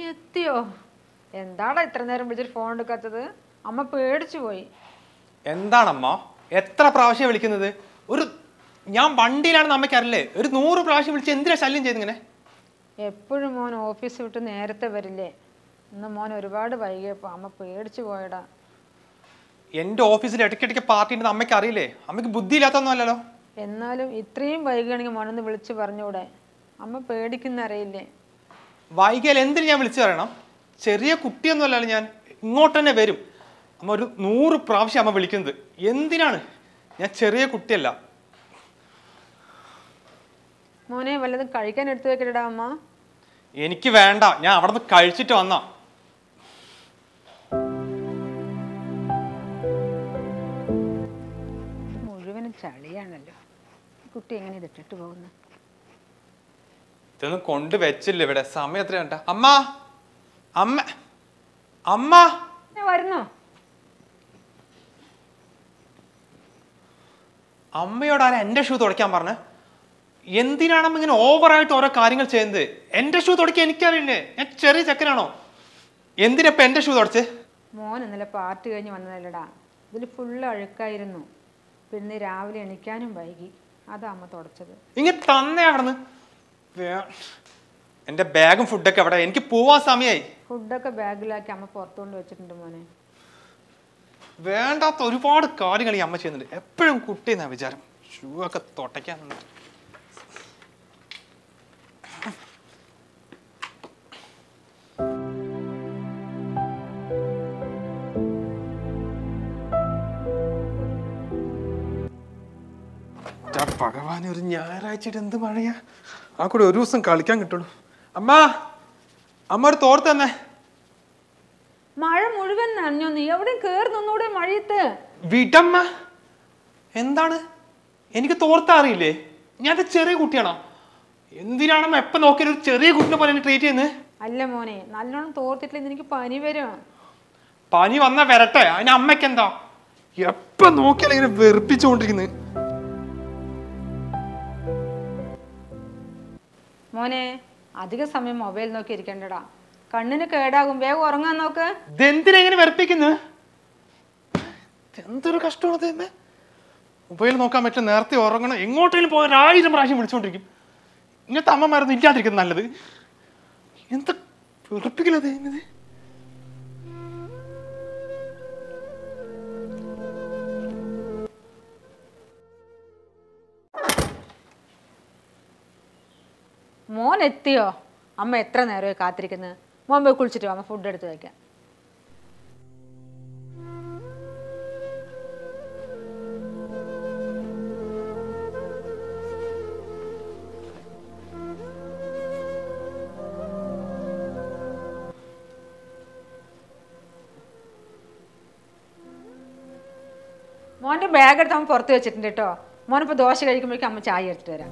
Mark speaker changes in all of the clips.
Speaker 1: എത്തിയോ? എന്താടാ ഇത്ര നേരം വിളിച്ചിട്ട് ഫോൺ എടുക്കാത്തത്? അമ്മ പേടിച്ചു പോയി.
Speaker 2: എന്താണമ്മ എത്ര പ്രാവശ്യം വിളിക്കുന്നത്? ഞാൻ വണ്ടിയിലാണെന്ന് അമ്മയ്ക്ക് അറിയില്ലേ? ഒരു 100 പ്രാവശ്യം വിളിച്ച് എന്തിനാ ശല്യം ചെയ്തിങ്ങനെ?
Speaker 1: എപ്പോഴും മോൻ ഓഫീസ് വിട്ട് നേരത്തെ വരില്ലേ? ഇന്ന് മോൻ ഒരുപാട് വൈകിയപ്പോ അമ്മ പേടിച്ചു പോയടാ.
Speaker 2: എന്റെ ഓഫീസിൽ ഇടയ്ക്കിടയ്ക്ക് പാർട്ടി ഉണ്ടെന്ന് അമ്മയ്ക്ക് അറിയില്ലേ? അമ്മയ്ക്ക് ബുദ്ധി ഇല്ലാത്തൊന്നും അല്ലല്ലോ.
Speaker 1: എന്നാലും ഇത്രയും വൈകുകയാണെങ്കിൽ മോനൊന്ന് വിളിച്ചു പറഞ്ഞൂടെ? അമ്മ പേടിക്കുന്ന അറിയില്ലേ?
Speaker 2: വൈകിയാൽ എന്തിനു ഞാൻ വിളിച്ചു പറയണം? ചെറിയ കുട്ടിയൊന്നും അല്ലല്ലോ ഞാൻ. ഇങ്ങോട്ട് തന്നെ വരും. അമ്മ ഒരു 100 പ്രാവശ്യം അമ്മ വിളിക്കുന്നത് എന്തിനാണ്? ഞാൻ ചെറിയ കുട്ടിയല്ല.
Speaker 1: മോനെ വല്ലതും കഴിക്കാൻ എടുത്തു വെക്കലടാ അമ്മ.
Speaker 2: എനിക്ക് വേണ്ട, ഞാൻ അവിടെ നിന്ന് കഴിച്ചിട്ട് വന്നാ.
Speaker 1: മുഴുവനും ചളിയാണല്ലോ. കുട്ടി എങ്ങനെ ഇതിട്ടിട്ട് പോകുന്നു?
Speaker 2: ഇതൊന്നും കൊണ്ട് വെച്ചില്ല ഇവിടെ. സമയം എത്ര കണ്ട? അമ്മ അമ്മ അമ്മ
Speaker 1: വരുന്നോ?
Speaker 2: അമ്മയോട് ആരാ എന്റെ ഷൂ തുടയ്ക്കാൻ പറഞ്ഞ? എന്തിനാണമ്മ ഇങ്ങനെ ഓവറായിട്ട് ഓരോ കാര്യങ്ങൾ ചെയ്യുന്നത്? എന്റെ ഷൂ തുടയ്ക്കാൻ എനിക്കറിയില്ലേ? ഞാൻ ചെറിയ ചെക്കനാണോ? എന്തിനപ്പ എന്റെ ഷൂ തുടച്ച്?
Speaker 1: മോൻ ഇന്നലെ പാർട്ടി കഴിഞ്ഞ് വന്നതല്ലടാ. ഇതിൽ ഫുള്ള് അഴുക്കായിരുന്നു. പിന്നെ രാവിലെ എണിക്കാനും വൈകി. അതാ അമ്മ തുടച്ചത്.
Speaker 2: ഇങ്ങനെ തന്നെ അവിടെന്ന് എന്റെ ബാഗും ഫുഡൊക്കെ അവിടെ. എനിക്ക് പോവാൻ സമയമായി.
Speaker 1: ഫുഡൊക്കെ ബാഗിലാക്കി അമ്മ പുറത്തുകൊണ്ട് വെച്ചിട്ടുണ്ട് മോനെ.
Speaker 2: വേണ്ടാത്ത ഒരുപാട് കാര്യങ്ങൾ ഈ അമ്മ ചെയ്യുന്നുണ്ട്. എപ്പോഴും കുട്ടി എന്നാ വിചാരം. ഷൂ ഒക്കെ തുടയ്ക്കാൻ ഭഗവാൻ, ഒരു ഞായറാഴ്ചയിട്ട് എന്ത് മഴയാ. ആ കൂടെ ഒരു ദിവസം കളിക്കാൻ കിട്ടുള്ളൂ. അമ്മ അമ്മ ഒരു തോർത്ത് തന്നെ.
Speaker 1: മഴ മുഴുവൻ നനഞ്ഞു. നീ എവിടെയും കേറി നിന്നൂടെ മഴയത്ത്?
Speaker 2: വിടമ്മ. എന്താണ്? എനിക്ക് തോർത്ത അറിയില്ലേ? ഞാൻ ചെറിയ കുട്ടിയാണോ? എന്തിനാണമ്മ എപ്പ നോക്കിയാലും ഒരു ചെറിയ കുട്ടിനെ പോലെ എന്നെ ട്രീറ്റ് ചെയ്യുന്നത്?
Speaker 1: അല്ല മോനെ, നല്ലോണം തോർത്തിട്ടില്ല എനിക്ക് പനി വരും.
Speaker 2: പനി വന്നാ വരട്ടെ, അതിന് അമ്മയ്ക്ക് എന്താ? എപ്പ നോക്കിയാലും ഇങ്ങനെ വെറുപ്പിച്ചുകൊണ്ടിരിക്കുന്നത്.
Speaker 1: മോനെ, അധിക സമയം മൊബൈൽ നോക്കി ഇരിക്കണ്ടടാ. കണ്ണിന് കേടാകും. വേഗം ഉറങ്ങാൻ നോക്ക്.
Speaker 2: ഇതെന്തിനാ ഇങ്ങനെ വെറുപ്പിക്കുന്നത്? എന്തൊരു കഷ്ടമാണ്. മൊബൈൽ നോക്കാൻ പറ്റും, നേരത്തെ ഉറങ്ങണം. എങ്ങോട്ടെങ്കിലും പോയാൽ 1000 പ്രാവശ്യം വിളിച്ചോണ്ടിരിക്കും. ഇങ്ങനത്തെ അമ്മമാരൊന്നും ഇല്ലാതിരിക്കുന്നത് നല്ലത്. എന്താ വെറുപ്പിക്കലത്?
Speaker 1: മോൻ എത്തിയോ? അമ്മ എത്ര നേരമായി കാത്തിരിക്കുന്നത്? മോൻ പോയി കുളിച്ചിട്ട് അമ്മ ഫുഡ് എടുത്ത് വയ്ക്കാം. മോൻ്റെ ബാഗ് എടുത്ത് അമ്മ പുറത്ത് വെച്ചിട്ടുണ്ട് കേട്ടോ. മോനിപ്പോൾ ദോശ കഴിക്കുമ്പോഴേക്കും അമ്മ ചായ എടുത്തിട്ട് വരാം.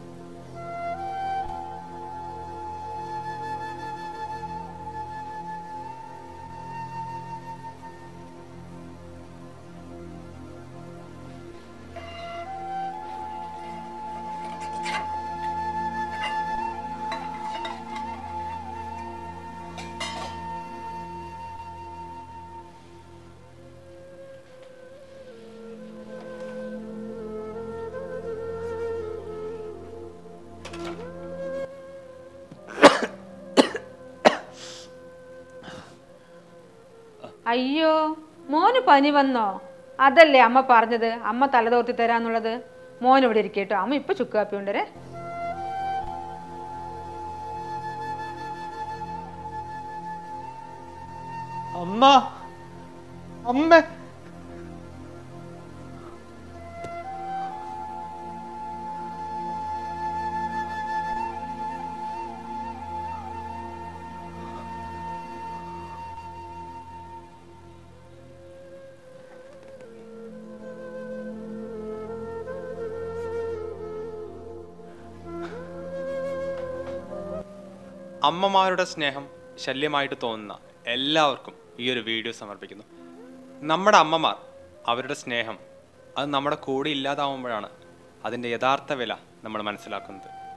Speaker 1: അയ്യോ, മോന് പനി വന്നോ? അതല്ലേ അമ്മ പറഞ്ഞത്, അമ്മ തലതോർത്തി തരാന്നുള്ളത്. മോൻ ഇവിടെ ഇരിക്കട്ടോ, അമ്മ ഇപ്പൊ ചുക്ക് കാപ്പി കൊണ്ടുവരേ.
Speaker 2: അമ്മ അമ്മ അമ്മമാരുടെ സ്നേഹം ശല്യമായിട്ട് തോന്നുന്ന എല്ലാവർക്കും ഈ ഒരു വീഡിയോ സമർപ്പിക്കുന്നു. നമ്മുടെ അമ്മമാർ, അവരുടെ സ്നേഹം അത് നമ്മുടെ കൂടെ ഇല്ലാതാവുമ്പോഴാണ് അതിൻ്റെ യഥാർത്ഥ വില നമ്മൾ മനസ്സിലാക്കുന്നത്.